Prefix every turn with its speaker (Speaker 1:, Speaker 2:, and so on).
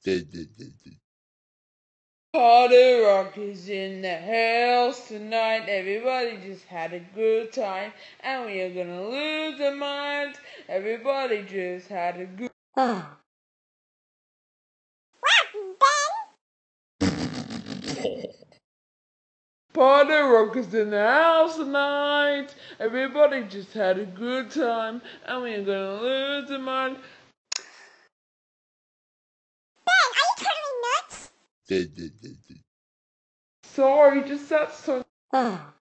Speaker 1: Party Rock is in the house tonight. Everybody just had a good time, and we are gonna lose our minds. Everybody just had a good. Party Rock is in the house tonight. Everybody just had a good time, and we are gonna lose our minds.
Speaker 2: Ben, are you totally nuts?
Speaker 1: Sorry, just that song.